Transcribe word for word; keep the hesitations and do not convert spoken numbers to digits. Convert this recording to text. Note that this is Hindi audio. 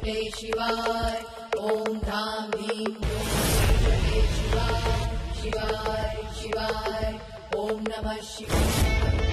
जय शिवाय ओम धाम धीम धूम जय शिवाय शिवाय शिवाय ओम नमः शिवाय।